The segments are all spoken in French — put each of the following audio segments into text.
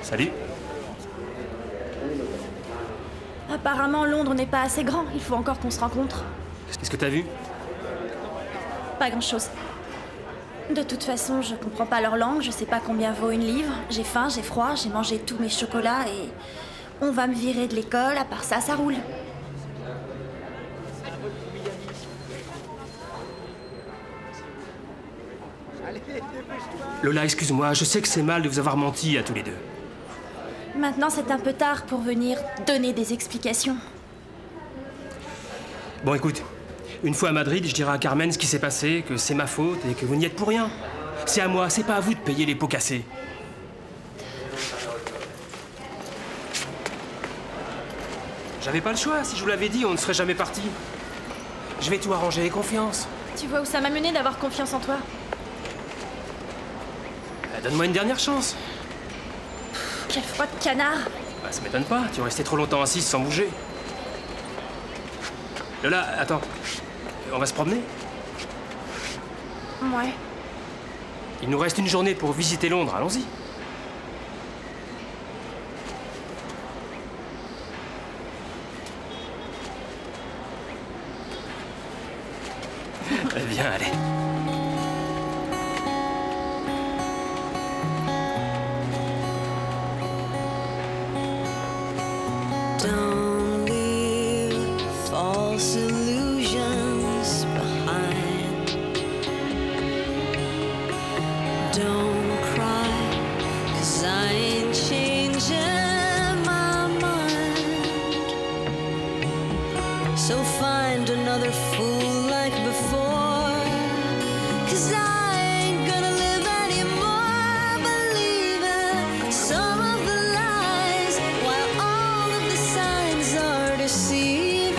Salut. Apparemment, Londres n'est pas assez grand. Il faut encore qu'on se rencontre. Qu'est-ce que t'as vu? Pas grand-chose. De toute façon, je comprends pas leur langue, je sais pas combien vaut une livre. J'ai faim, j'ai froid, j'ai mangé tous mes chocolats et... on va me virer de l'école, à part ça, ça roule. Lola, excuse-moi, je sais que c'est mal de vous avoir menti à tous les deux. Maintenant, c'est un peu tard pour venir donner des explications. Bon, écoute, une fois à Madrid, je dirai à Carmen ce qui s'est passé, que c'est ma faute et que vous n'y êtes pour rien. C'est à moi, c'est pas à vous de payer les pots cassés. J'avais pas le choix, si je vous l'avais dit, on ne serait jamais parti. Je vais tout arranger, aie confiance. Tu vois où ça m'a mené d'avoir confiance en toi? Donne-moi une dernière chance. Quelle foi de canard! Bah, ça m'étonne pas, tu es resté trop longtemps assise sans bouger. Lola, attends. On va se promener? Ouais. Il nous reste une journée pour visiter Londres, allons-y. Viens, allez. Don't leave false illusions behind. Don't cry, 'cause I ain't changing my mind. So find another fool like before, 'cause I ain't gonna live anymore believing some of the lies while all of the signs are deceiving.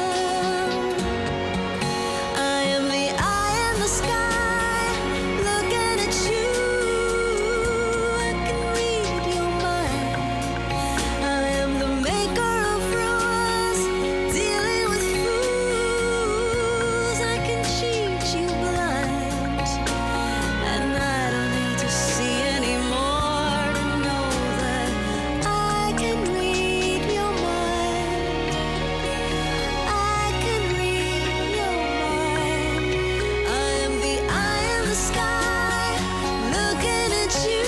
I am the eye in the sky looking at you. I can read your mind. I am the maker of rules, dealing with fools. I can cheat you blind, and I don't need to see anymore to know that I can read your mind. I can read your mind. I am the eye in the sky looking at you.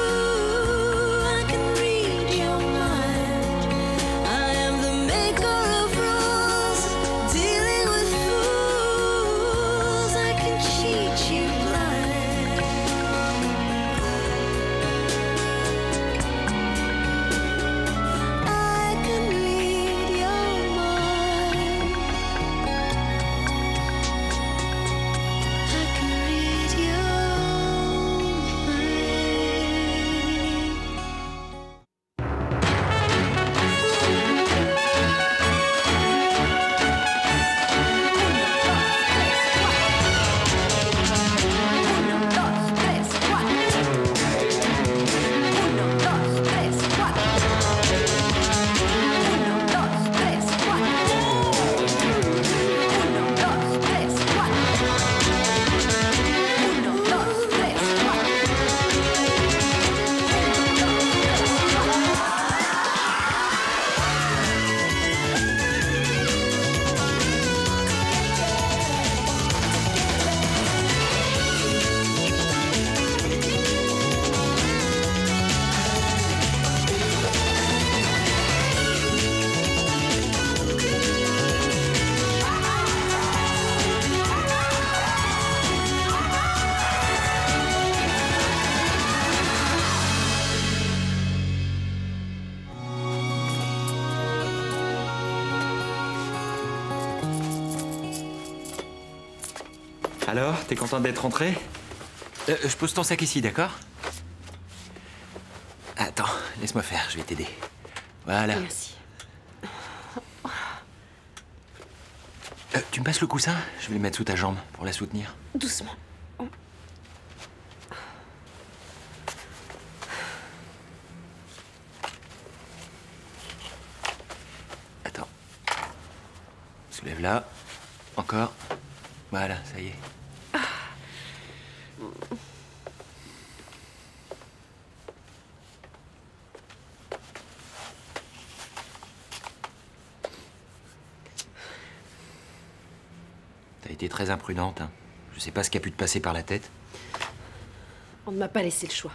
I can read your mind. I am the maker of rules, dealing with fools. I can cheat you blind. I can read your mind. I can read your mind. Alors, t'es contente d'être rentrée? Je pose ton sac ici, d'accord? Attends, laisse-moi faire, je vais t'aider. Voilà. Merci. Tu me passes le coussin? Je vais le mettre sous ta jambe pour la soutenir. Doucement. Attends. Soulève là. Encore. Voilà, ça y est. été très imprudente. Hein. Je sais pas ce qui a pu te passer par la tête. On ne m'a pas laissé le choix.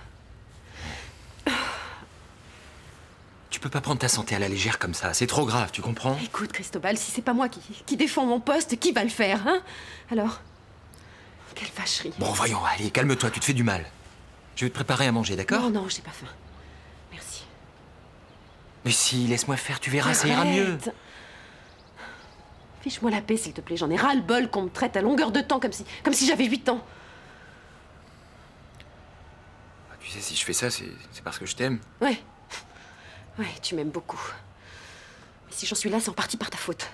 Tu peux pas prendre ta santé à la légère comme ça. C'est trop grave, tu comprends? Écoute, Cristobal, si c'est pas moi qui défends mon poste, qui va le faire, hein? Alors? Quelle vacherie. Bon, voyons, allez, calme-toi, tu te fais du mal. Je vais te préparer à manger, d'accord? Non, non, j'ai pas faim. Merci. Mais si, laisse-moi faire, tu verras, ça ira mieux. Arrête. Fiche-moi la paix, s'il te plaît. J'en ai ras-le-bol qu'on me traite à longueur de temps comme si j'avais 8 ans. Tu sais, si je fais ça, c'est parce que je t'aime. Ouais. Ouais, tu m'aimes beaucoup. Mais si j'en suis là, c'est en partie par ta faute.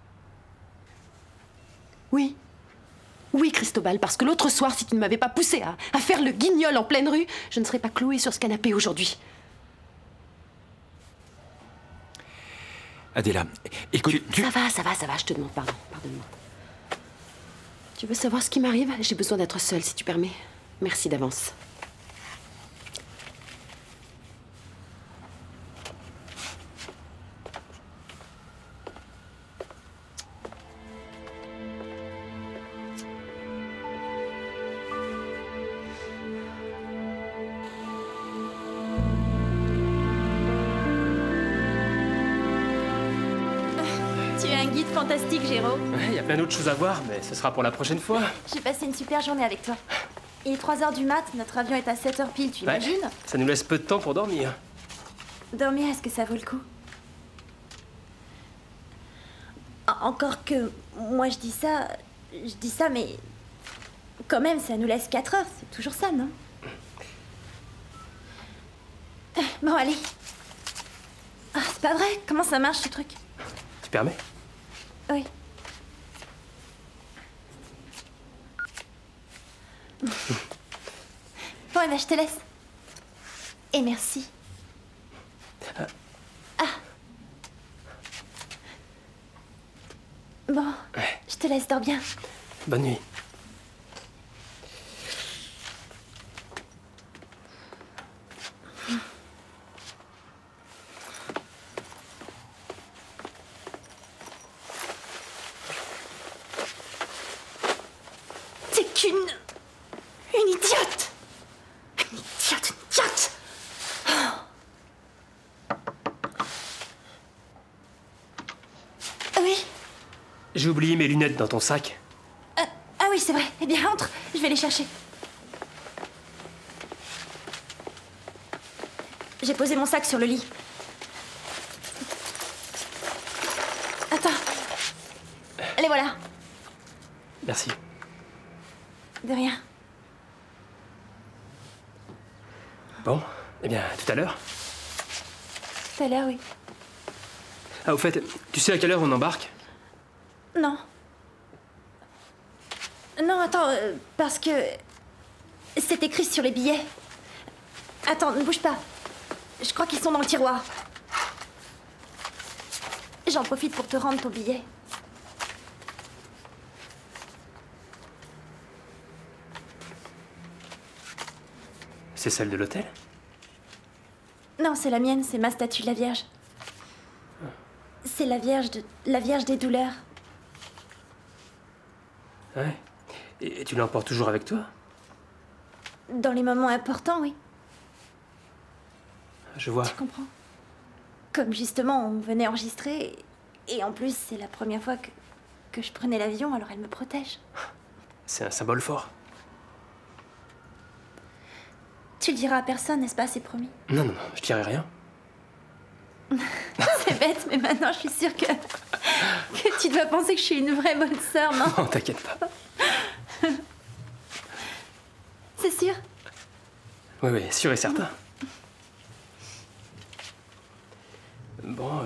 Oui. Oui, Cristobal, parce que l'autre soir, si tu ne m'avais pas poussé à faire le guignol en pleine rue, je ne serais pas clouée sur ce canapé aujourd'hui. Adéla, écoute, Ça va, je te demande pardon, pardonne-moi. Tu veux savoir ce qui m'arrive? J'ai besoin d'être seule, si tu permets. Merci d'avance. Tu es un guide fantastique, Géraud. Il y a plein d'autres choses à voir, mais ce sera pour la prochaine fois. J'ai passé une super journée avec toi. Il est 3 h du mat, notre avion est à 7 h pile, tu Ouais, imagines? ça nous laisse peu de temps pour dormir. Dormir, est-ce que ça vaut le coup? Encore que, moi je dis ça, mais quand même, ça nous laisse 4 heures, c'est toujours ça, non? Bon, allez. Ah, c'est pas vrai, comment ça marche ce truc? Tu permets? Oui. Bon, eh ben, je te laisse. Et merci. Ah. Bon, je te laisse, dors bien. Bonne nuit. T'es une idiote. Une idiote. Oui. J'ai oublié mes lunettes dans ton sac. Ah oui, c'est vrai. Eh bien, entre. Je vais les chercher. J'ai posé mon sac sur le lit. Attends. Les voilà. Merci. De rien. Bon, eh bien, à tout à l'heure. Tout à l'heure, oui. Ah, au fait, tu sais à quelle heure on embarque? Non. Non, attends, parce que... c'est écrit sur les billets. Attends, ne bouge pas. Je crois qu'ils sont dans le tiroir. J'en profite pour te rendre ton billet. C'est celle de l'hôtel? Non, c'est la mienne, c'est ma statue de la Vierge. C'est la Vierge des douleurs. Ouais. Et tu l'emportes toujours avec toi? Dans les moments importants, oui. Je vois. Tu comprends? Comme justement, on venait enregistrer, et en plus, c'est la première fois que je prenais l'avion, alors elle me protège. C'est un symbole fort. Tu le diras à personne, n'est-ce pas? C'est promis. Non, non, non, je dirai rien. C'est bête, mais maintenant, je suis sûre que tu dois penser que je suis une vraie bonne sœur, non? Non, t'inquiète pas. C'est sûr? Oui, oui, sûr et certain. Bon,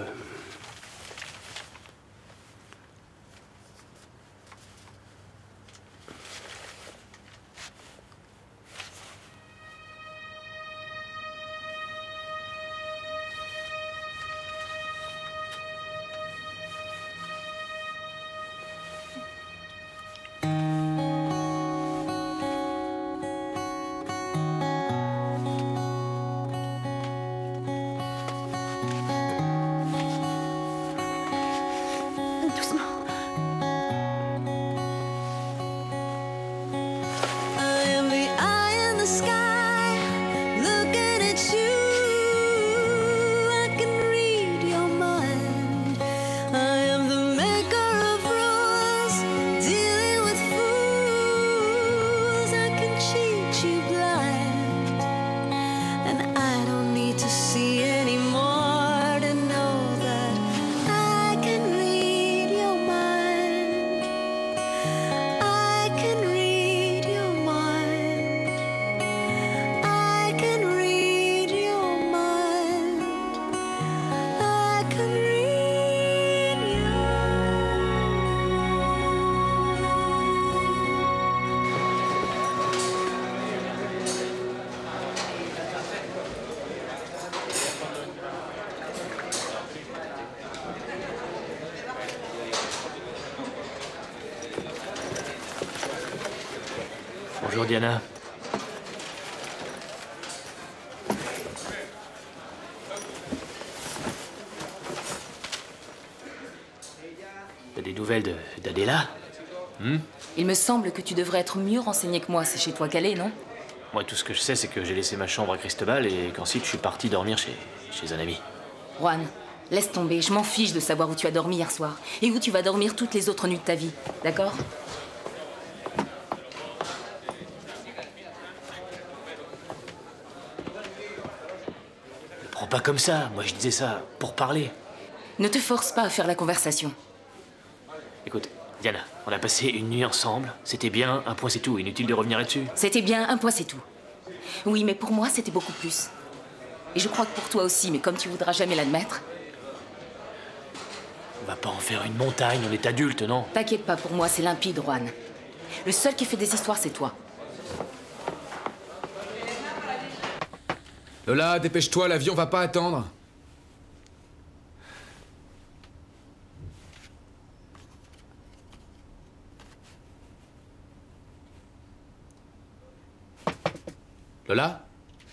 Bonjour Diana. T'as des nouvelles d'Adela? Il me semble que tu devrais être mieux renseigné que moi. C'est chez toi qu'elle est, non? Moi, tout ce que je sais, c'est que j'ai laissé ma chambre à Cristobal et qu'ensuite je suis parti dormir chez un ami. Juan, laisse tomber. Je m'en fiche de savoir où tu as dormi hier soir et où tu vas dormir toutes les autres nuits de ta vie. D'accord? Ne prends pas comme ça. Moi, je disais ça pour parler. Ne te force pas à faire la conversation. Écoute, Diana, on a passé une nuit ensemble. C'était bien, un point c'est tout. Inutile de revenir là-dessus. C'était bien, un point c'est tout. Oui, mais pour moi, c'était beaucoup plus. Et je crois que pour toi aussi, mais comme tu voudras jamais l'admettre... On va pas en faire une montagne, on est adulte, non? T'inquiète pas, pour moi, c'est limpide, Juan. Le seul qui fait des histoires, c'est toi. Lola, dépêche-toi, l'avion va pas attendre. Lola?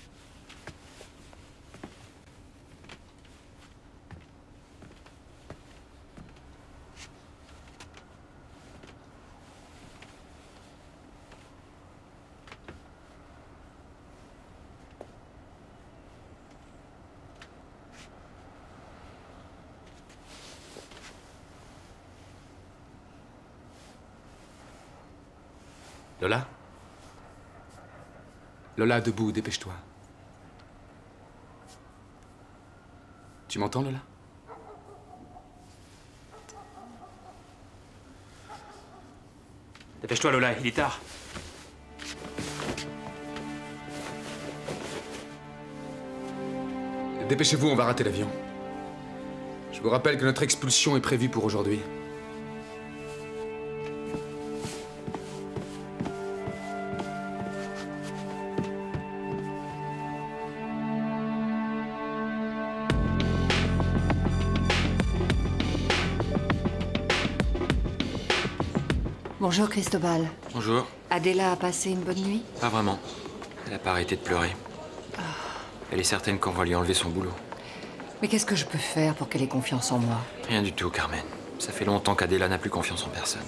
Lola? Lola, debout, dépêche-toi. Tu m'entends, Lola? Dépêche-toi, Lola, il est tard. Dépêchez-vous, on va rater l'avion. Je vous rappelle que notre expulsion est prévue pour aujourd'hui. Bonjour Cristobal. Bonjour. Adela a passé une bonne nuit? Pas vraiment. Elle n'a pas arrêté de pleurer. Elle est certaine qu'on va lui enlever son boulot. Mais qu'est-ce que je peux faire pour qu'elle ait confiance en moi? Rien du tout, Carmen. Ça fait longtemps qu'Adela n'a plus confiance en personne.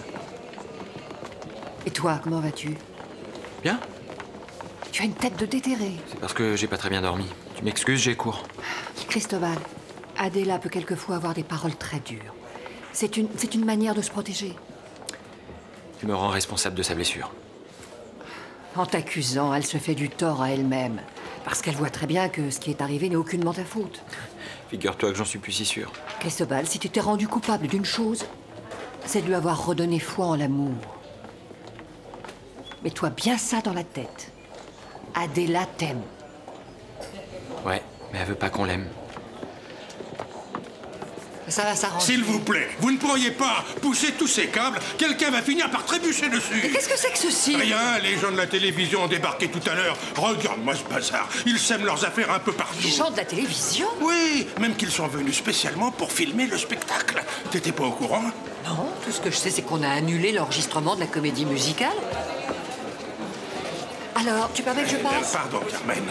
Et toi, comment vas-tu? Bien. Tu as une tête de déterré. C'est parce que j'ai pas très bien dormi. Tu m'excuses, j'ai cours. Cristobal, Adela peut quelquefois avoir des paroles très dures. C'est une manière de se protéger. Tu me rends responsable de sa blessure. En t'accusant, elle se fait du tort à elle-même. Parce qu'elle voit très bien que ce qui est arrivé n'est aucunement ta faute. Figure-toi que j'en suis plus si sûr. Cristobal, si tu t'es rendu coupable d'une chose, c'est de lui avoir redonné foi en l'amour. Mets-toi bien ça dans la tête. Adela t'aime. Ouais, mais elle veut pas qu'on l'aime. Ça va s'arranger. S'il vous plaît, vous ne pourriez pas pousser tous ces câbles. Quelqu'un va finir par trébucher dessus. Mais qu'est-ce que c'est que ceci? Rien, les gens de la télévision ont débarqué tout à l'heure. Regarde-moi ce bazar. Ils sèment leurs affaires un peu partout. Les gens de la télévision? Oui, même qu'ils sont venus spécialement pour filmer le spectacle. T'étais pas au courant? Non, tout ce que je sais, c'est qu'on a annulé l'enregistrement de la comédie musicale. Alors, tu permets que je passe? Pardon, Carmen.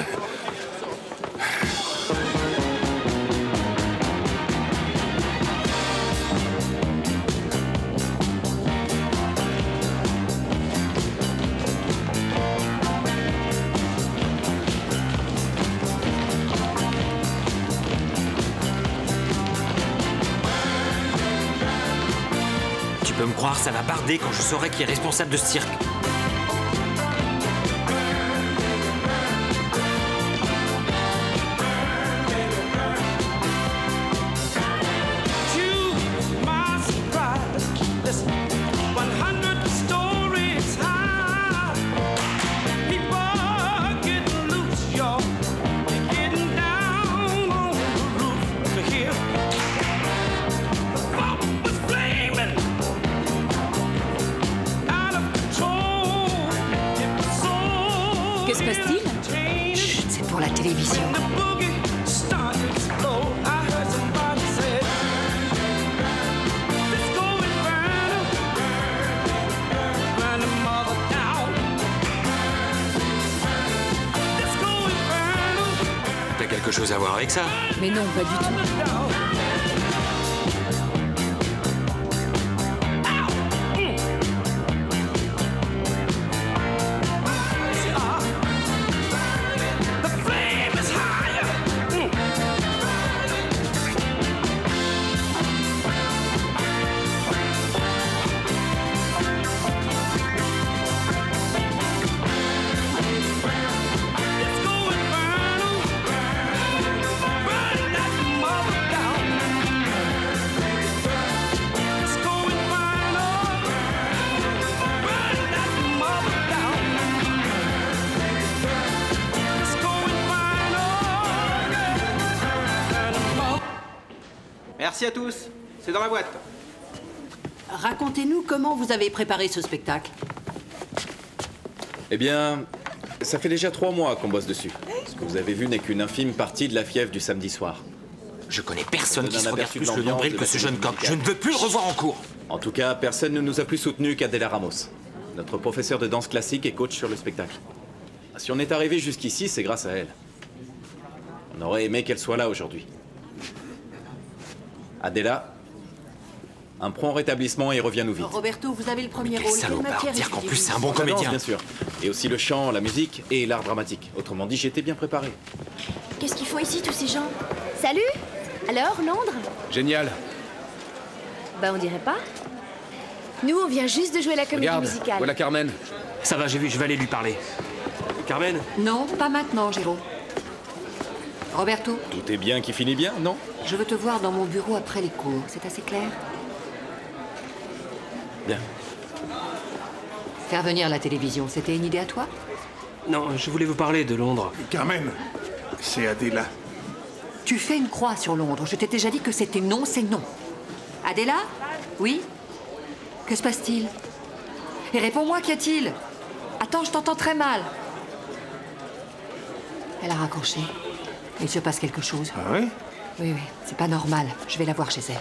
Tu peux me croire, ça va barder quand je saurai qui est responsable de ce cirque. Que se passe-t-il? Chut, c'est pour la télévision. quelque chose à voir avec ça. Mais non, pas du tout. Merci à tous. C'est dans la boîte. Racontez-nous comment vous avez préparé ce spectacle. Eh bien, ça fait déjà 3 mois qu'on bosse dessus. Ce que vous avez vu n'est qu'une infime partie de la fièvre du samedi soir. Je connais personne qui donne se un regarde aperçu plus de le l'ambiance nombril de que la ce jeune comédie coq. Je ne veux plus le revoir en cours. En tout cas, personne ne nous a plus soutenus qu'Adela Ramos, notre professeur de danse classique et coach sur le spectacle. Si on est arrivé jusqu'ici, c'est grâce à elle. On aurait aimé qu'elle soit là aujourd'hui. Adela, un prompt rétablissement et reviens-nous vite. Roberto, vous avez le premier Quel rôle. Quelle salopard, matière dire qu'en plus étudiez-vous? c'est un bon La danse, comédien. bien sûr. Et aussi le chant, la musique et l'art dramatique. Autrement dit, j'étais bien préparé. Qu'est-ce qu'ils font ici, tous ces gens? Salut. Alors, Londres? Génial. Bah, on dirait pas. Nous, on vient juste de jouer la comédie Regarde, musicale. voilà Carmen. Ça va, j'ai vu, je vais aller lui parler. Carmen? Non, pas maintenant, Géraud. Roberto, Tout est bien qui finit bien, non? je veux te voir dans mon bureau après les cours. C'est assez clair? Bien. Faire venir la télévision, c'était une idée à toi? Non, je voulais vous parler de Londres. Carmen, c'est Adela. Tu fais une croix sur Londres. Je t'ai déjà dit que c'était non, c'est non. Adela? Oui? Que se passe-t-il? Et réponds-moi, qu'y a-t-il? Attends, je t'entends très mal. Elle a raccroché. Il se passe quelque chose. Ah oui? Oui, oui, c'est pas normal. Je vais la voir chez elle.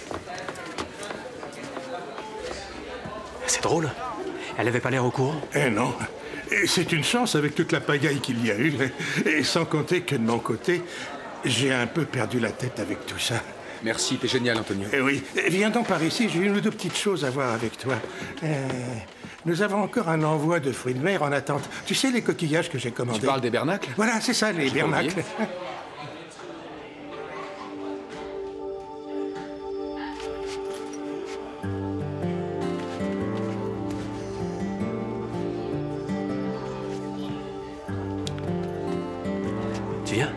C'est drôle. Elle avait pas l'air au courant. Eh non. Et c'est une chance avec toute la pagaille qu'il y a eu. Et sans compter que de mon côté, j'ai un peu perdu la tête avec tout ça. Merci, t'es génial, Antonio. Eh oui. Viens donc par ici, j'ai une ou deux petites choses à voir avec toi. Nous avons encore un envoi de fruits de mer en attente. Tu sais, les coquillages que j'ai commandés. Tu parles des bernacles? Voilà, c'est ça, les J'ai pas oublié. bernacles. Tu viens?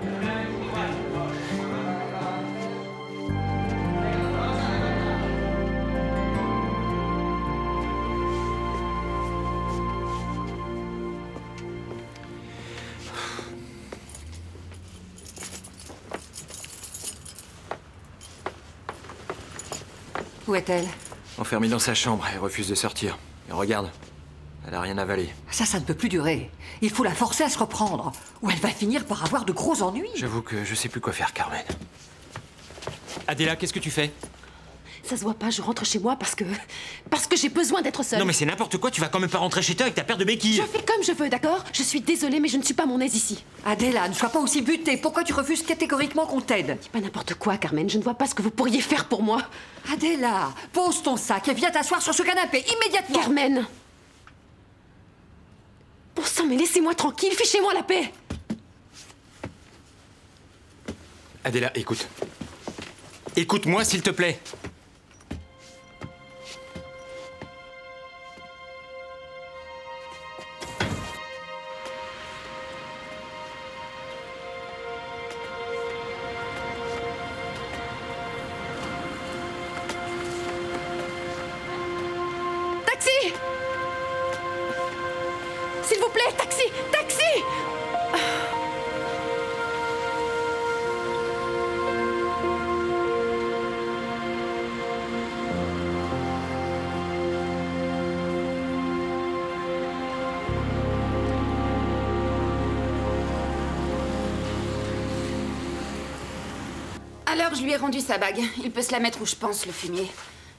Où est-elle? Enfermée dans sa chambre, elle refuse de sortir. Et regarde, elle a rien avalé. Ça ne peut plus durer. Il faut la forcer à se reprendre. Ou elle va finir par avoir de gros ennuis. J'avoue que je sais plus quoi faire, Carmen. Adela, qu'est-ce que tu fais? Ça se voit pas, je rentre chez moi parce que j'ai besoin d'être seule. Non mais c'est n'importe quoi, tu vas quand même pas rentrer chez toi avec ta paire de béquilles. Je fais comme je veux, d'accord? Je suis désolée, mais je ne suis pas mon aise ici. Adela, ne sois pas aussi butée. Pourquoi tu refuses catégoriquement qu'on t'aide? Dis pas n'importe quoi, Carmen. Je ne vois pas ce que vous pourriez faire pour moi. Adela, pose ton sac et viens t'asseoir sur ce canapé, immédiatement. Carmen! Bon sang, mais laissez-moi tranquille, fichez-moi la paix! Adela, écoute. Écoute-moi, s'il te plaît. Taxi! S'il vous plaît, taxi! Taxi! Alors, je lui ai rendu sa bague. Il peut se la mettre où je pense, le fumier.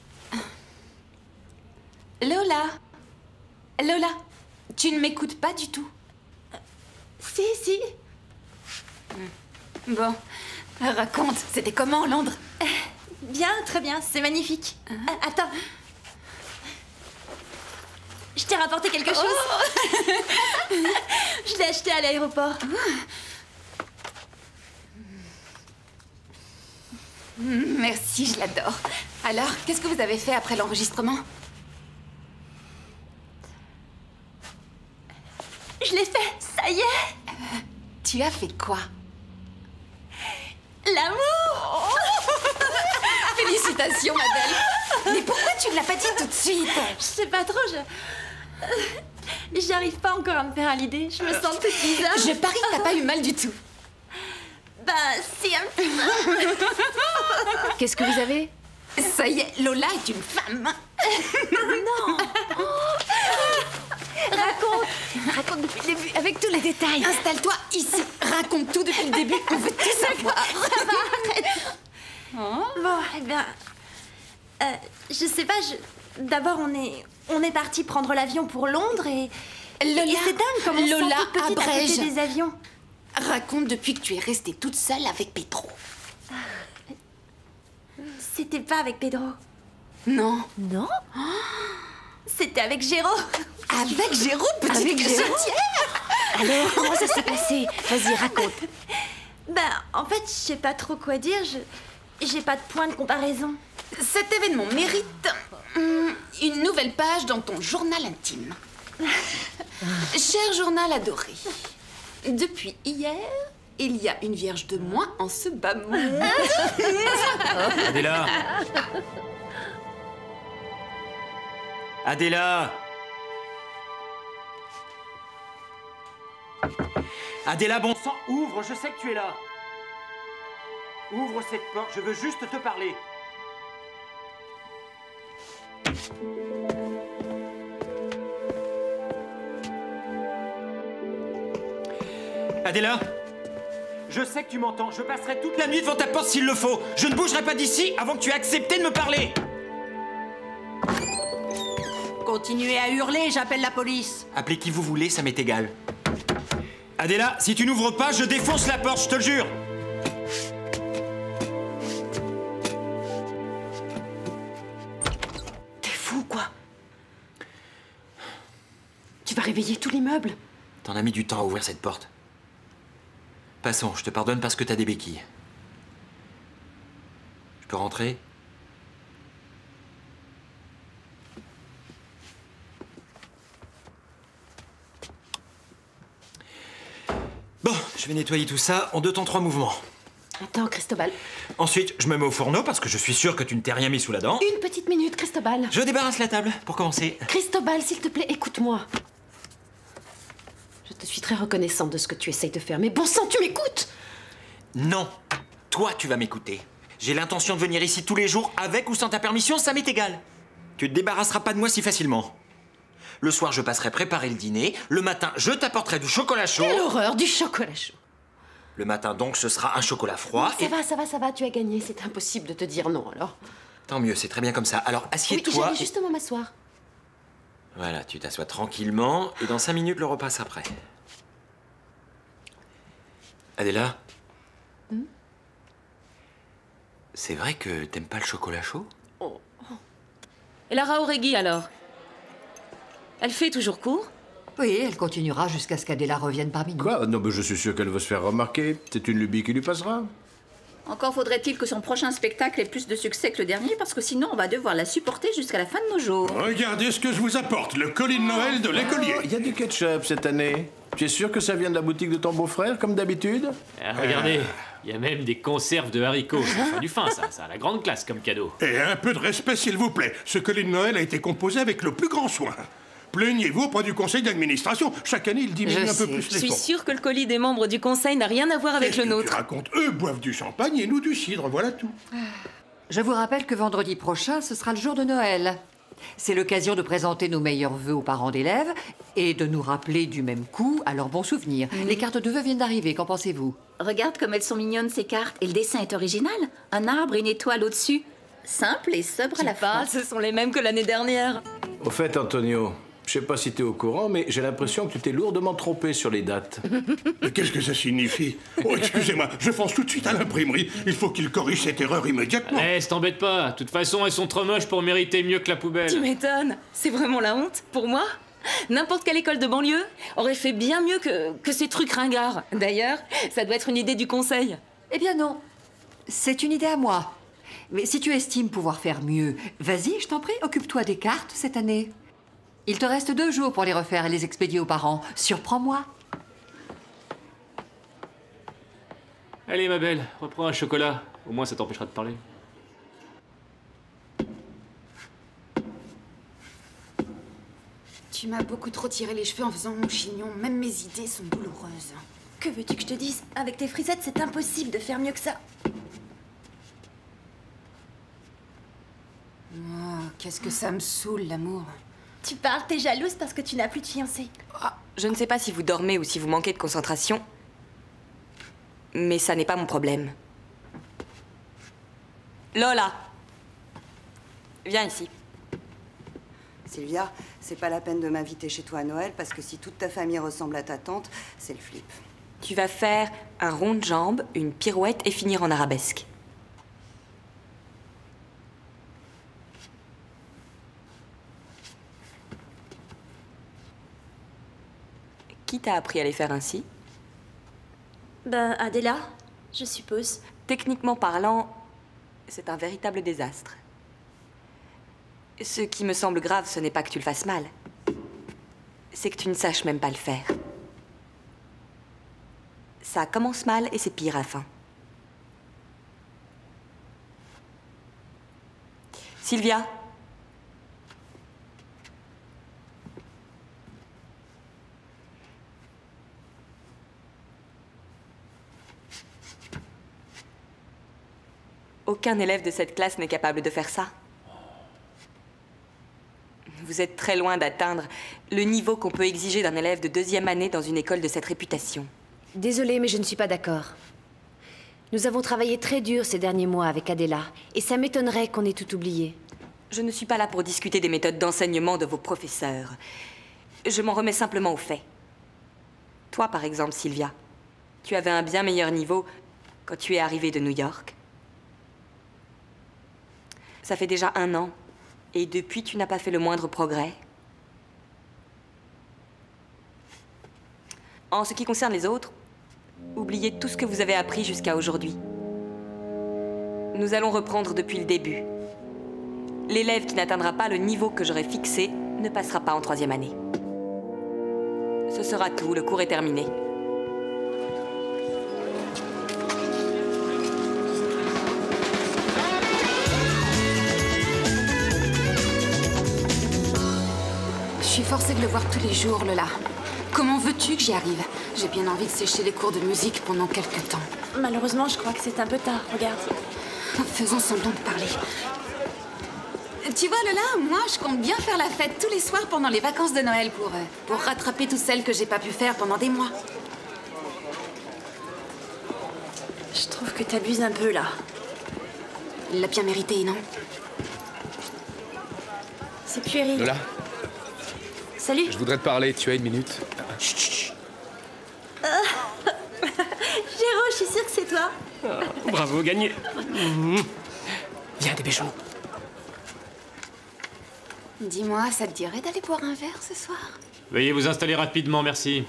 Lola. Lola, tu ne m'écoutes pas du tout. Si, si. Bon, raconte, c'était comment Londres? Bien, très bien, c'est magnifique. Attends. Je t'ai rapporté quelque chose. Je l'ai acheté à l'aéroport. Merci, je l'adore. Alors, qu'est-ce que vous avez fait après l'enregistrement? Je l'ai fait, ça y est. Tu as fait quoi? L'amour. Félicitations, ma belle. Mais pourquoi tu ne l'as pas dit tout de suite? Je sais pas trop, j'arrive pas encore à me faire à l'idée. Je me sens toute bizarre. Je parie que t'as pas eu mal du tout. Bah, si, un petit peu. Qu'est-ce que vous avez? Ça y est, Lola est une femme. Non. Raconte depuis le début, avec tous les détails. Installe-toi ici. Raconte tout depuis le début. On veut tout savoir. Ça va, arrête. Bon, eh bien... je sais pas, d'abord on est parti prendre l'avion pour Londres et... Lola, et c'est dingue comment on se sent Lola, toute petite à abrège. côté des avions. Raconte depuis que tu es restée toute seule avec Pedro. C'était pas avec Pedro. Non. Non? C'était avec Géraud. Avec Géraud, petite Avec Géraud? chatière. Alors, comment ça s'est passé? Vas-y, raconte. Ben, en fait, je sais pas trop quoi dire, j'ai pas de point de comparaison. Cet événement mérite une nouvelle page dans ton journal intime. Cher journal adoré, depuis hier, il y a une vierge de moins en ce bas monde. Adéla! Adéla! Adéla, bon sang, ouvre, je sais que tu es là. Ouvre cette porte, je veux juste te parler. Adéla, je sais que tu m'entends. Je passerai toute la nuit devant ta porte s'il le faut. Je ne bougerai pas d'ici avant que tu aies accepté de me parler. Continuez à hurler, j'appelle la police. Appelez qui vous voulez, ça m'est égal. Adéla, si tu n'ouvres pas, je défonce la porte, je te le jure. T'es fou, quoi. Tu vas réveiller tout l'immeuble. T'en as mis du temps à ouvrir cette porte. Passons, je te pardonne parce que t'as des béquilles. Je peux rentrer? Bon, je vais nettoyer tout ça en 2 temps 3 mouvements. Attends, Cristobal. Ensuite, je me mets au fourneau parce que je suis sûr que tu ne t'es rien mis sous la dent. Une petite minute, Cristobal. Je débarrasse la table pour commencer. Cristobal, s'il te plaît, écoute-moi. Je te suis très reconnaissante de ce que tu essayes de faire, mais bon sang, tu m'écoutes! Non, toi tu vas m'écouter. J'ai l'intention de venir ici tous les jours, avec ou sans ta permission, ça m'est égal. Tu te débarrasseras pas de moi si facilement. Le soir, je passerai préparer le dîner. Le matin, je t'apporterai du chocolat chaud. Quelle horreur, du chocolat chaud! Le matin, donc, ce sera un chocolat froid. Ça va, tu as gagné. C'est impossible de te dire non, alors. Tant mieux, c'est très bien comme ça. Alors, Oui, assieds-toi. j'allais justement m'asseoir. Voilà, tu t'assois tranquillement, et dans 5 minutes, le repas sera prêt. Adéla? C'est vrai que t'aimes pas le chocolat chaud? Et Lara Auregui, alors? Elle fait toujours court? Oui, elle continuera jusqu'à ce qu'Adéla revienne parmi nous. Quoi? Non, mais je suis sûr qu'elle veut se faire remarquer. C'est une lubie qui lui passera. Encore faudrait-il que son prochain spectacle ait plus de succès que le dernier, parce que sinon on va devoir la supporter jusqu'à la fin de nos jours. Regardez ce que je vous apporte, le colis de Noël de l'écolier. Il y a du ketchup cette année. Tu es sûr que ça vient de la boutique de ton beau-frère, comme d'habitude? Regardez, il y a même des conserves de haricots. Ça fait du fin, ça a la grande classe comme cadeau. Et un peu de respect, s'il vous plaît. Ce colis de Noël a été composé avec le plus grand soin. Plaignez-vous auprès du conseil d'administration. Chaque année, il diminue un peu plus Je les suis fonds. sûre que le colis des membres du conseil n'a rien à voir avec le nôtre. Tu racontes, eux boivent du champagne et nous du cidre, voilà tout. Je vous rappelle que vendredi prochain, ce sera le jour de Noël. C'est l'occasion de présenter nos meilleurs vœux aux parents d'élèves et de nous rappeler du même coup à leurs bons souvenirs. Les cartes de vœux viennent d'arriver, qu'en pensez-vous? Regarde comme elles sont mignonnes ces cartes, et le dessin est original. Un arbre et une étoile au-dessus. Simple et sobre à la fois. Ce sont les mêmes que l'année dernière. Au fait, Antonio, je Je sais pas si t'es au courant, mais j'ai l'impression que tu t'es lourdement trompé sur les dates. Mais qu'est-ce que ça signifie? Oh, excusez-moi, je fonce tout de suite à l'imprimerie. Il faut qu'il corrige cette erreur immédiatement. Laisse, t'embête pas. De toute façon, elles sont trop moches pour mériter mieux que la poubelle. Tu m'étonnes. C'est vraiment la honte, pour moi. N'importe quelle école de banlieue aurait fait bien mieux que ces trucs ringards. D'ailleurs, ça doit être une idée du conseil. Eh bien non. C'est une idée à moi. Mais si tu estimes pouvoir faire mieux, vas-y, je t'en prie, occupe-toi des cartes cette année. Il te reste 2 jours pour les refaire et les expédier aux parents. Surprends-moi. Allez, ma belle, reprends un chocolat. Au moins, ça t'empêchera de parler. Tu m'as beaucoup trop tiré les cheveux en faisant mon chignon. Même mes idées sont douloureuses. Que veux-tu que je te dise? Avec tes frisettes, c'est impossible de faire mieux que ça. Oh, qu'est-ce que ça me saoule, l'amour. Tu parles, t'es jalouse parce que tu n'as plus de fiancé. Je ne sais pas si vous dormez ou si vous manquez de concentration, mais ça n'est pas mon problème. Lola, viens ici. Sylvia, c'est pas la peine de m'inviter chez toi à Noël parce que si toute ta famille ressemble à ta tante, c'est le flip. Tu vas faire un rond de jambe, une pirouette et finir en arabesque. Qui t'a appris à les faire ainsi? Ben, Adela, je suppose. Techniquement parlant, c'est un véritable désastre. Ce qui me semble grave, ce n'est pas que tu le fasses mal. C'est que tu ne saches même pas le faire. Ça commence mal et c'est pire à la fin. Sylvia? Aucun élève de cette classe n'est capable de faire ça. Vous êtes très loin d'atteindre le niveau qu'on peut exiger d'un élève de 2e année dans une école de cette réputation. Désolée, mais je ne suis pas d'accord. Nous avons travaillé très dur ces derniers mois avec Adela, et ça m'étonnerait qu'on ait tout oublié. Je ne suis pas là pour discuter des méthodes d'enseignement de vos professeurs. Je m'en remets simplement aux faits. Toi, par exemple, Sylvia, tu avais un bien meilleur niveau quand tu es arrivée de New York. Ça fait déjà 1 an, et depuis, tu n'as pas fait le moindre progrès. En ce qui concerne les autres, oubliez tout ce que vous avez appris jusqu'à aujourd'hui. Nous allons reprendre depuis le début. L'élève qui n'atteindra pas le niveau que j'aurai fixé ne passera pas en 3e année. Ce sera tout, le cours est terminé. Je suis forcée de le voir tous les jours, Lola. Comment veux-tu que j'y arrive? J'ai bien envie de sécher les cours de musique pendant quelques temps. Malheureusement, je crois que c'est un peu tard, regarde. Faisons semblant de parler. Tu vois, Lola, moi, je compte bien faire la fête tous les soirs pendant les vacances de Noël pour rattraper toutes celles que j'ai pas pu faire pendant des mois. Je trouve que t'abuses un peu, là. Il l'a bien mérité, non? C'est puéril. Lola, Salut. je voudrais te parler, tu as 1 minute. Chut, chut. Géraud, je suis sûre que c'est toi. Bravo, gagné. Viens, dépêchons. Dis-moi, ça te dirait d'aller boire un verre ce soir? Veuillez vous installer rapidement, merci.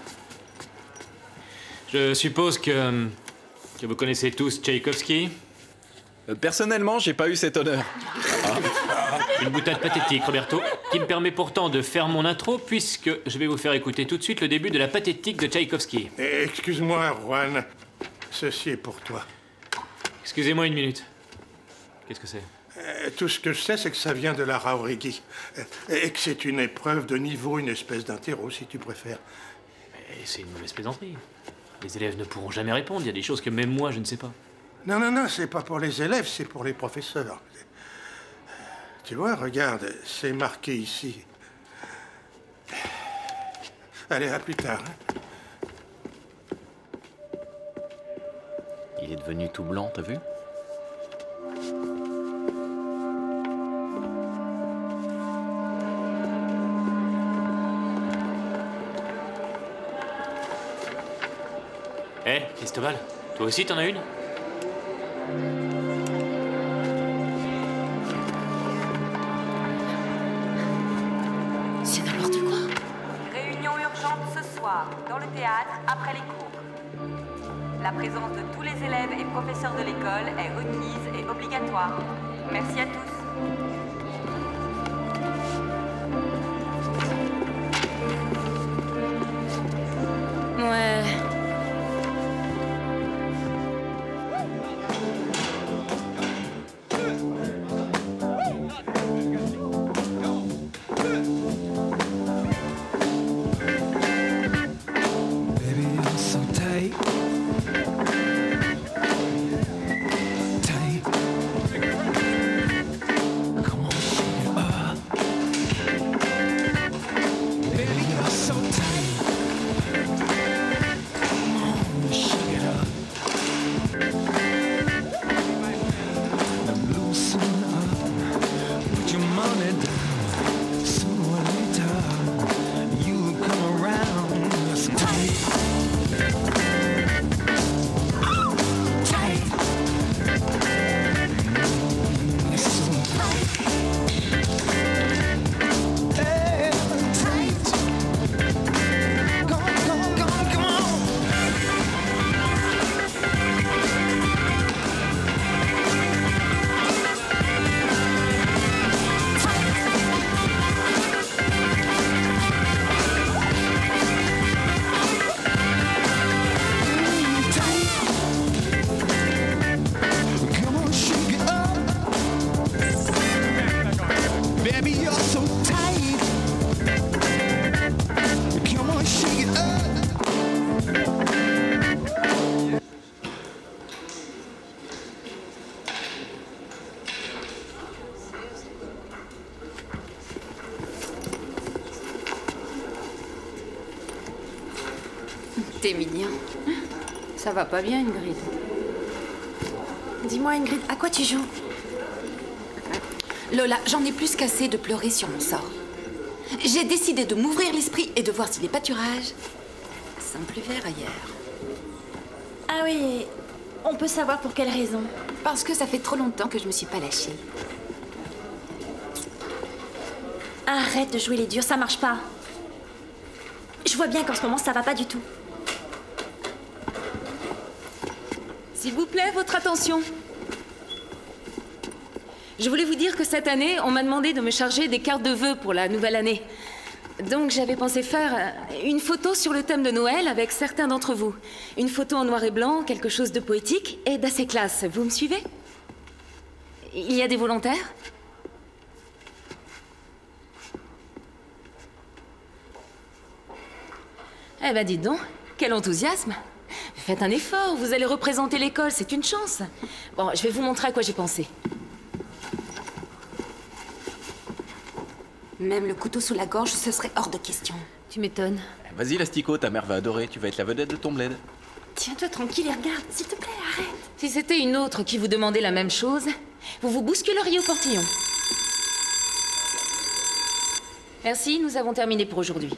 Je suppose que vous connaissez tous Tchaïkovski. Personnellement, j'ai pas eu cet honneur. Une boutade pathétique, Roberto, qui me permet pourtant de faire mon intro, puisque je vais vous faire écouter tout de suite le début de la pathétique de Tchaïkovski. Excuse-moi, Juan. Ceci est pour toi. Excusez-moi 1 minute. Qu'est-ce que c'est? Tout ce que je sais, c'est que ça vient de la Raurigi. Et que c'est une épreuve de niveau, une espèce d'interro, si tu préfères. Mais c'est une mauvaise plaisanterie. Les élèves ne pourront jamais répondre. Il y a des choses que même moi, je ne sais pas. Non, non, non, c'est pas pour les élèves, c'est pour les professeurs. Tu vois, regarde, c'est marqué ici. Allez, à plus tard. Il est devenu tout blanc, t'as vu? Eh, Cristobal, toi aussi t'en as une? C'est n'importe quoi. Réunion urgente ce soir, dans le théâtre, après les cours. La présence de tous les élèves et professeurs de l'école est requise et obligatoire. Merci à tous. Ouais. Baby, you're so tight. Tight. Come on, shake it up. Baby, you're so tight. Come on, shake it up. Now loosen up. Put your money down. Sooner or later, you'll come around. It's tight. Tight. It's so tight. Hey, tight. Come on. Come on, shake it up. Baby, you're so tight. Come on, shake it up. T'es mignon. Ça va pas bien, Ingrid. Dis-moi, Ingrid, à quoi tu joues? Lola, j'en ai plus qu'assez de pleurer sur mon sort. J'ai décidé de m'ouvrir l'esprit et de voir si les pâturages sont plus verts ailleurs. Ah oui, on peut savoir pour quelle raison? Parce que ça fait trop longtemps que je me suis pas lâchée. Arrête de jouer les durs, ça marche pas. Je vois bien qu'en ce moment, ça va pas du tout. S'il vous plaît, votre attention. Je voulais vous dire que cette année, on m'a demandé de me charger des cartes de vœux pour la nouvelle année. Donc j'avais pensé faire une photo sur le thème de Noël avec certains d'entre vous. Une photo en noir et blanc, quelque chose de poétique et d'assez classe. Vous me suivez? Il y a des volontaires? Eh ben dites donc, quel enthousiasme! Faites un effort, vous allez représenter l'école, c'est une chance. Bon, je vais vous montrer à quoi j'ai pensé. Même le couteau sous la gorge, ce serait hors de question. Tu m'étonnes. Vas-y, Lastico, ta mère va adorer. Tu vas être la vedette de ton bled. Tiens-toi tranquille et regarde, s'il te plaît, arrête. Si c'était une autre qui vous demandait la même chose, vous vous bousculeriez au portillon. Merci, nous avons terminé pour aujourd'hui.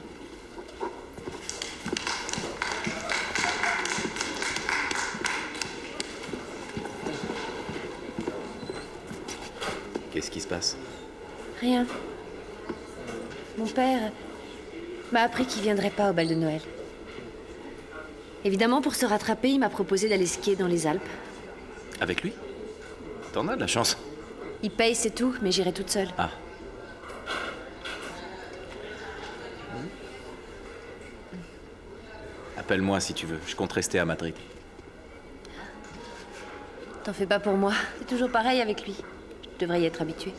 Qu'est-ce qui se passe? Rien. Mon père m'a appris qu'il viendrait pas au bal de Noël. Évidemment, pour se rattraper, il m'a proposé d'aller skier dans les Alpes. Avec lui? T'en as de la chance. Il paye, c'est tout, mais j'irai toute seule. Ah. Appelle-moi si tu veux. Je compte rester à Madrid. T'en fais pas pour moi. C'est toujours pareil avec lui. Je devrais y être habituée.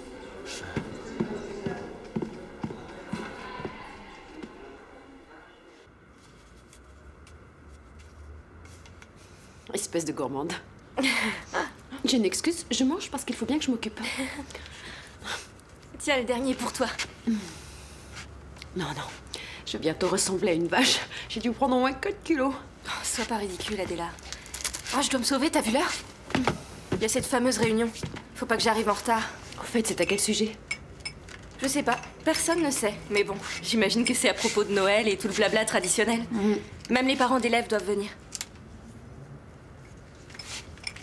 Espèce de gourmande. J'ai une excuse, je mange parce qu'il faut bien que je m'occupe. Tiens, le dernier pour toi. Non, je vais bientôt ressembler à une vache. J'ai dû prendre au moins 4 kilos. Oh, sois pas ridicule, Adela. Oh, je dois me sauver, t'as vu l'heure? Il y a cette fameuse réunion. Faut pas que j'arrive en retard. En fait, c'est à quel sujet? Je sais pas, personne ne sait. Mais bon, j'imagine que c'est à propos de Noël et tout le blabla traditionnel. Même les parents d'élèves doivent venir.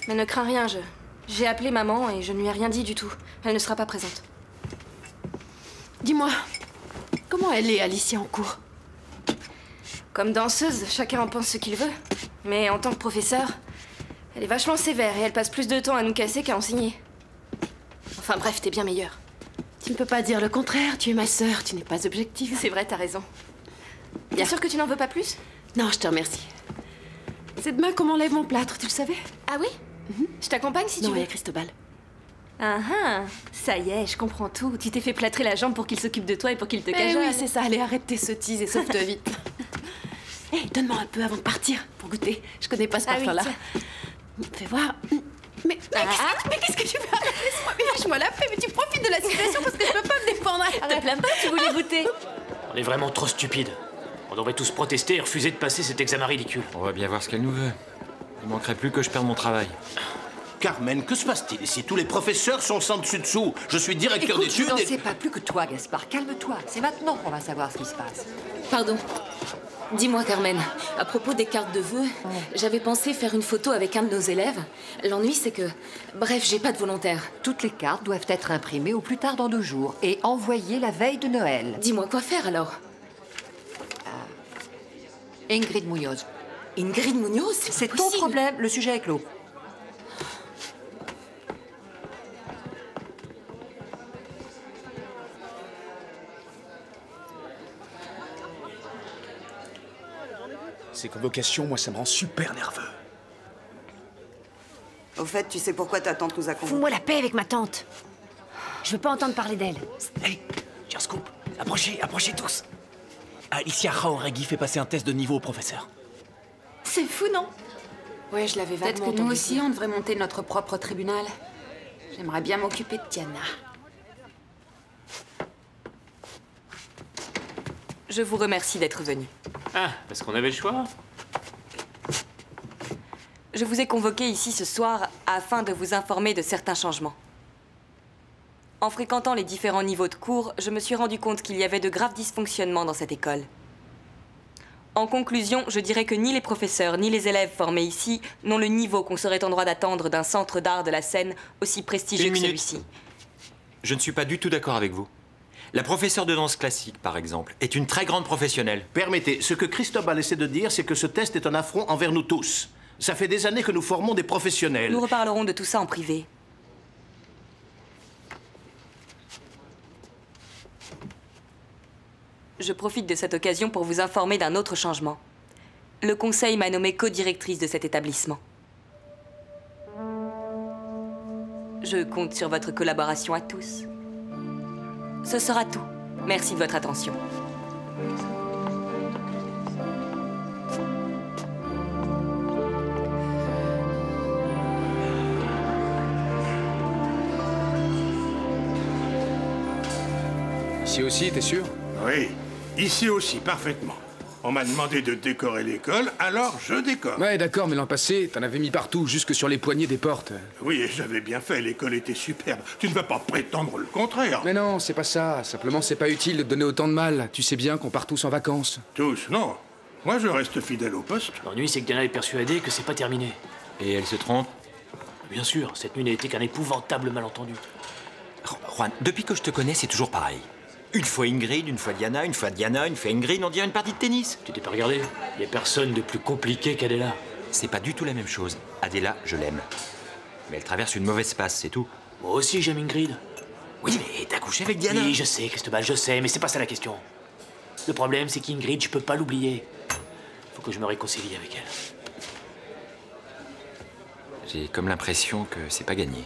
Mais ne crains rien, j'ai appelé maman et je ne lui ai rien dit du tout. Elle ne sera pas présente. Dis-moi, comment elle est, Alicia, en cours? Comme danseuse, chacun en pense ce qu'il veut. Mais en tant que professeur, elle est vachement sévère et elle passe plus de temps à nous casser qu'à enseigner. Enfin bref, t'es bien meilleure. Tu ne peux pas dire le contraire, tu es ma sœur, tu n'es pas objective. C'est vrai, t'as raison. Bien sûr que tu n'en veux pas plus? Non, je te remercie. C'est demain qu'on m'enlève mon plâtre, tu le savais? Ah oui? Je t'accompagne si tu veux. Non, Cristobal. Ah ah, ça y est, je comprends tout. Tu t'es fait plâtrer la jambe pour qu'il s'occupe de toi et pour qu'il te Eh cajole. oui, c'est ça, allez, arrête tes sottises et sauve-toi vite. Hé, donne-moi un peu avant de partir, pour goûter. Je connais pas ce Ah oui, parfum-là. tiens. Fais voir. Mais qu'est-ce que tu fais? Laisse-moi, mais lâche-moi la paix, mais tu profites de la situation parce que je peux pas me défendre. Te plains pas, tu voulais goûter. On est vraiment trop stupides. On devrait tous protester et refuser de passer cet examen ridicule. On va bien voir ce qu'elle nous veut. Il manquerait plus que je perde mon travail. Carmen, que se passe-t-il ici? Tous les professeurs sont sans dessus-dessous. Je suis directeur Écoute, je d'études n'en et... sais pas plus que toi, Gaspard. Calme-toi. C'est maintenant qu'on va savoir ce qui se passe. Pardon. Dis-moi, Carmen, à propos des cartes de vœux, j'avais pensé faire une photo avec un de nos élèves. L'ennui, c'est que... Bref, j'ai pas de volontaire. Toutes les cartes doivent être imprimées au plus tard dans 2 jours et envoyées la veille de Noël. Dis-moi quoi faire, alors. Ingrid Munoz. Ingrid Munoz? C'est ton problème, le sujet est clos. Ces convocations, moi, ça me rend super nerveux. Au fait, tu sais pourquoi ta tante nous a convoqués? Fous-moi la paix avec ma tante. Je veux pas entendre parler d'elle. Hey, j'ai un scoop. Approchez tous. Alicia Jauregui fait passer un test de niveau au professeur. C'est fou, non? Ouais, je l'avais Peut-être vaguement que nous entendu aussi, dire. on devrait monter notre propre tribunal. J'aimerais bien m'occuper de Diana. Je vous remercie d'être venu. Ah, parce qu'on avait le choix. Je vous ai convoqué ici ce soir afin de vous informer de certains changements. En fréquentant les différents niveaux de cours, je me suis rendu compte qu'il y avait de graves dysfonctionnements dans cette école. En conclusion, je dirais que ni les professeurs ni les élèves formés ici n'ont le niveau qu'on serait en droit d'attendre d'un centre d'art de la scène aussi prestigieux Une que minute. celui-ci. Je ne suis pas du tout d'accord avec vous. La professeure de danse classique, par exemple, est une très grande professionnelle. Permettez, ce que Cristobal essaie de dire, c'est que ce test est un affront envers nous tous. Ça fait des années que nous formons des professionnels. Nous reparlerons de tout ça en privé. Je profite de cette occasion pour vous informer d'un autre changement. Le conseil m'a nommée co-directrice de cet établissement. Je compte sur votre collaboration à tous. Ce sera tout. Merci de votre attention. Ici aussi, t'es sûr? Oui, ici aussi, parfaitement. On m'a demandé de décorer l'école, alors je décore. Ouais, d'accord, mais l'an passé, t'en avais mis partout, jusque sur les poignées des portes. Oui, et j'avais bien fait, l'école était superbe. Tu ne vas pas prétendre le contraire. Mais non, c'est pas ça. Simplement, c'est pas utile de te donner autant de mal. Tu sais bien qu'on part tous en vacances. Tous, non. Moi, je reste fidèle au poste. L'ennui, c'est que Diana est persuadée que c'est pas terminé. Et elle se trompe? Bien sûr, cette nuit n'a été qu'un épouvantable malentendu. Juan, depuis que je te connais, c'est toujours pareil. Une fois Ingrid, une fois Diana, une fois Diana, une fois Ingrid, on dirait une partie de tennis. Tu t'es pas regardé? Il y a personne de plus compliqué qu'Adela. C'est pas du tout la même chose. Adela, je l'aime. Mais elle traverse une mauvaise passe, c'est tout. Moi aussi, j'aime Ingrid. Oui, mais t'as couché avec Diana. Oui, je sais, Cristobal, je sais, mais c'est pas ça la question. Le problème, c'est qu'Ingrid, je peux pas l'oublier. Faut que je me réconcilie avec elle. J'ai comme l'impression que c'est pas gagné.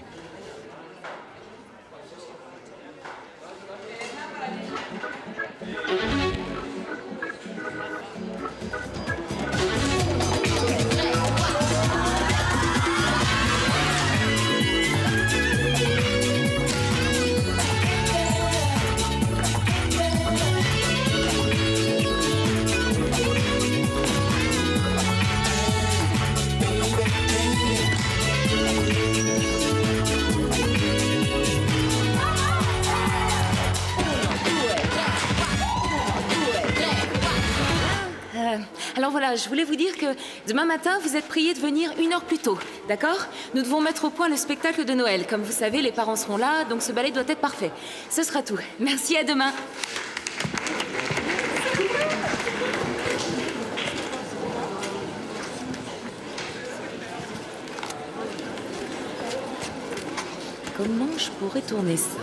Alors voilà, je voulais vous dire que demain matin, vous êtes priés de venir 1 heure plus tôt, d'accord? Nous devons mettre au point le spectacle de Noël. Comme vous savez, les parents seront là, donc ce ballet doit être parfait. Ce sera tout. Merci, à demain. Comment je pourrais tourner ça?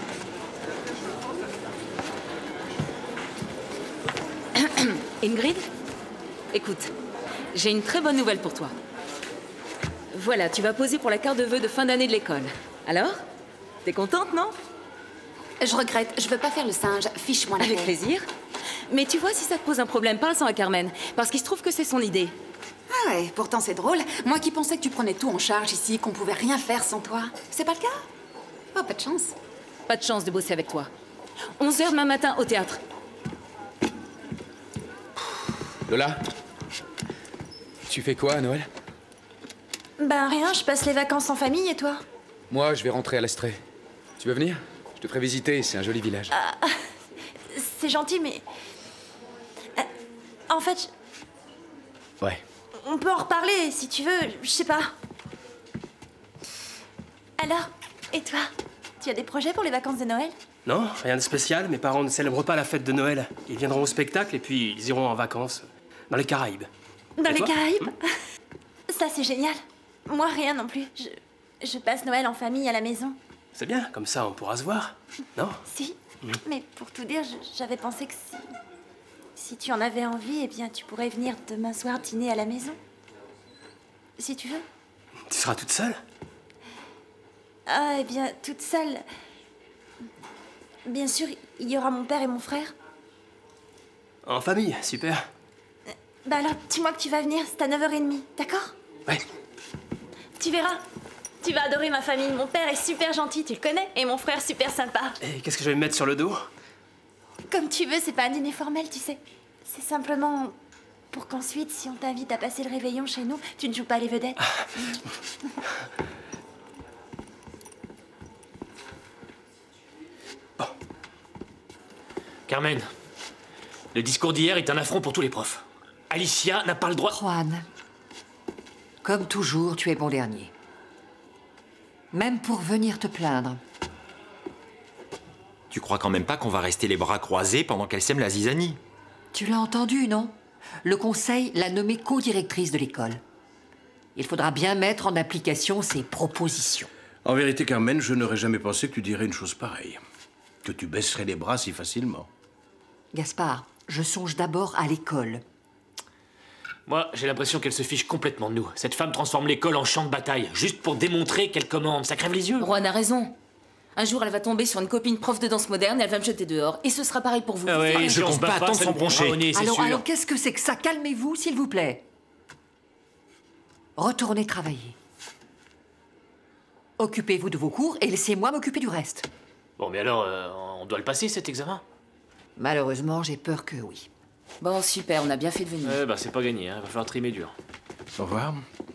Ingrid, écoute, j'ai une très bonne nouvelle pour toi. Voilà, tu vas poser pour la carte de vœux de fin d'année de l'école. Alors? T'es contente, non? Je regrette, je veux pas faire le singe. Fiche-moi la paix. Avec plaisir. Mais tu vois, si ça te pose un problème, parle-en à Carmen. Parce qu'il se trouve que c'est son idée. Ah ouais, pourtant c'est drôle. Moi qui pensais que tu prenais tout en charge ici, qu'on pouvait rien faire sans toi. C'est pas le cas? Oh, pas de chance. Pas de chance de bosser avec toi. 11h demain matin au théâtre. Lola, tu fais quoi à Noël? Ben rien, je passe les vacances en famille et toi? Moi, je vais rentrer à l'Estrée. Tu veux venir? Je te ferai visiter, c'est un joli village. C'est gentil, mais... en fait, Ouais. on peut en reparler si tu veux, je sais pas. Alors, et toi? Tu as des projets pour les vacances de Noël? Non, rien de spécial. Mes parents ne célèbrent pas la fête de Noël. Ils viendront au spectacle et puis ils iront en vacances dans les Caraïbes. Dans Et les toi Caraïbes? Ça, c'est génial. Moi, rien non plus. Je passe Noël en famille à la maison. C'est bien, comme ça on pourra se voir. Non? Si, mais pour tout dire, j'avais pensé que si tu en avais envie, eh bien, tu pourrais venir demain soir dîner à la maison. Si tu veux. Tu seras toute seule? Ah, eh bien, toute seule. Bien sûr, il y aura mon père et mon frère. En famille, super. Bah alors, dis-moi que tu vas venir, c'est à 9h30, d'accord? Ouais. Tu verras. Tu vas adorer ma famille. Mon père est super gentil, tu le connais, et mon frère super sympa. Et qu'est-ce que je vais me mettre sur le dos? Comme tu veux, c'est pas un dîner formel, tu sais. C'est simplement pour qu'ensuite, si on t'invite à passer le réveillon chez nous, tu ne joues pas les vedettes. Carmen, le discours d'hier est un affront pour tous les profs. Alicia n'a pas le droit... Juan, comme toujours, tu es bon dernier. Même pour venir te plaindre. Tu crois quand même pas qu'on va rester les bras croisés pendant qu'elle sème la zizanie? Tu l'as entendu, non? Le conseil l'a nommée co-directrice de l'école. Il faudra bien mettre en application ses propositions. En vérité, Carmen, je n'aurais jamais pensé que tu dirais une chose pareille. Que tu baisserais les bras si facilement. Gaspard, je songe d'abord à l'école. Moi, j'ai l'impression qu'elle se fiche complètement de nous. Cette femme transforme l'école en champ de bataille, juste pour démontrer qu'elle commande. Ça crève les yeux. Juan a raison. Un jour, elle va tomber sur une copine prof de danse moderne et elle va me jeter dehors. Et ce sera pareil pour vous. Ah ouais, je compte pas attendre son broncher. Alors, qu'est-ce que c'est que ça? Calmez-vous, s'il vous plaît. Retournez travailler. Occupez-vous de vos cours et laissez-moi m'occuper du reste. Bon, mais alors, on doit le passer, cet examen? Malheureusement, j'ai peur que oui. Bon, super, on a bien fait de venir. Bah, c'est pas gagné, hein. Va falloir trimer dur. Au revoir.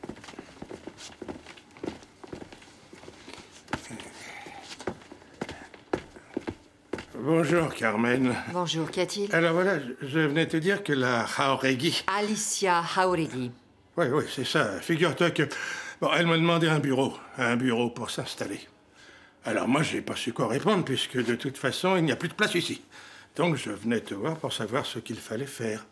Bonjour, Carmen. Bonjour, qu'y a-t-il? Alors voilà, je venais te dire que la Jauregui... Alicia Jauregui. Oui, c'est ça. Figure-toi que... Bon, elle m'a demandé un bureau pour s'installer. Alors moi, j'ai pas su quoi répondre, puisque de toute façon, il n'y a plus de place ici. Donc je venais te voir pour savoir ce qu'il fallait faire.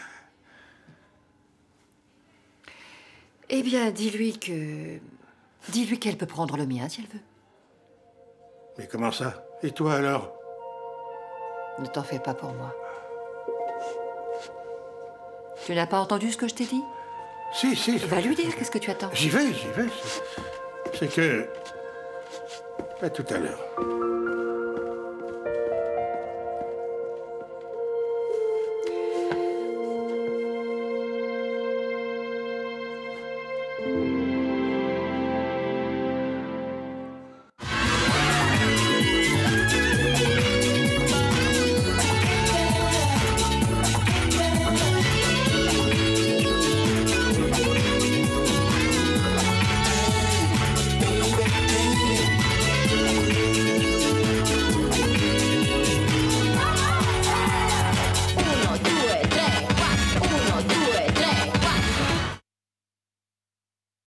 Eh bien, dis-lui qu'elle peut prendre le mien, si elle veut. Mais comment ça? Et toi, alors? Ne t'en fais pas pour moi. Tu n'as pas entendu ce que je t'ai dit? Si. Va lui dire, qu'est-ce que tu attends? J'y vais. C'est que... À tout à l'heure.